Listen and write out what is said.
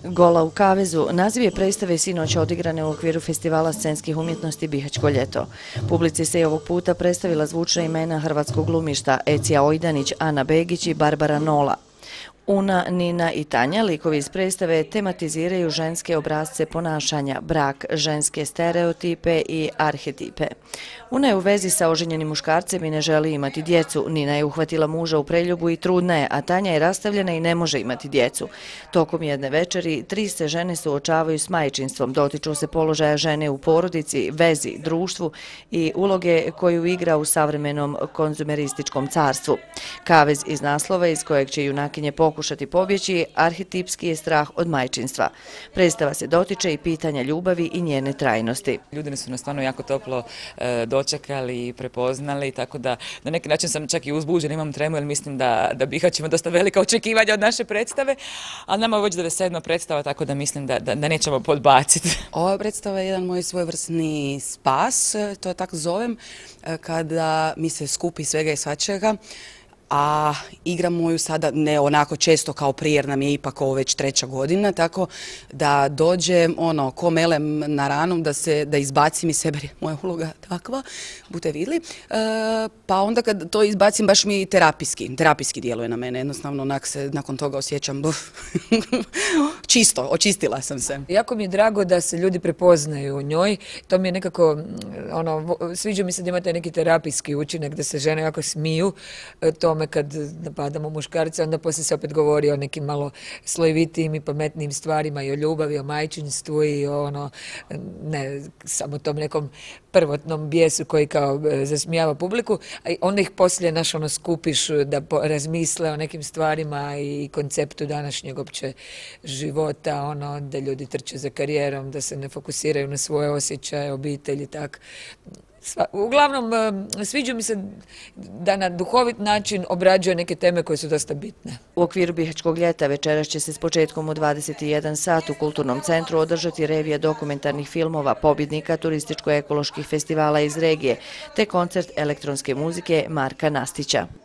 Gola u kavezu naziv je predstave sinoć odigrane u okviru Festivala scenskih umjetnosti Bihaćko ljeto. Publici se i ovog puta predstavila zvučna imena hrvatskog glumišta Ecija Ojdanić, Ana Begić i Barbara Nola. Una, Nina i Tanja, likovi iz predstave, tematiziraju ženske obrasce ponašanja, brak, ženske stereotipe i arhetipe. Una je u vezi sa oženjenim muškarcem i ne želi imati djecu. Nina je uhvatila muža u preljubu i trudna je, a Tanja je rastavljena i ne može imati djecu. Tokom jedne večeri, 3 se žene suočavaju s majčinstvom, dotiču se položaja žene u porodici, vezi, društvu i uloge koju igra u savremenom konzumerističkom carstvu. Kavez iz naslova iz kojeg će junakinje pokušati pobjeći, arhetipski je strah od majčinstva. Predstava se dotiče i pitanja ljubavi i njene trajnosti. Ljudi su nas stvarno jako toplo dočekali i prepoznali, tako da na neki način sam čak i uzbuđena, imam tremu jer mislim da Bihać ima dosta velika očekivanja od naše predstave, a nama je već 97. predstava, tako da mislim da nećemo podbaciti. Ova predstava je jedan moj svojevrsni spas, to je tako zovem, kada mi se skupi svega i svačega, a igram moju sada ne onako često kao prije jer nam je ipak ovo već 3. godina, tako da dođem ko melem na ranom da izbacim iz sebe, moja uloga takva, budete vidjeli, pa onda kad to izbacim baš mi terapijski djeluje na mene, jednostavno onak se nakon toga osjećam čisto, očistila sam se. Jako mi je drago da se ljudi prepoznaju u njoj, to mi je nekako, sviđa mi se da imate neki terapijski učinak, da se žene jako smiju tome kad napadamo muškarce, onda poslije se opet govori o nekim malo slojevitijim i pametnijim stvarima i o ljubavi, o majčinstvu i o ne samo tom nekom prvotnom bijesu koji kao zasmijava publiku, a onda ih poslije skupiš da razmisle o nekim stvarima i konceptu današnjeg opće života, da ljudi trče za karijerom, da se ne fokusiraju na svoje osjećaje, obitelji, tak. Uglavnom, sviđa mi se da na duhovit način obrađuje neke teme koje su dosta bitne. U okviru Bihaćkog ljeta večeras će se s početkom u 21 sat u Kulturnom centru održati revija dokumentarnih filmova pobjednika turističko-ekoloških festivala iz regije, te koncert elektronske muzike Marka Nastića.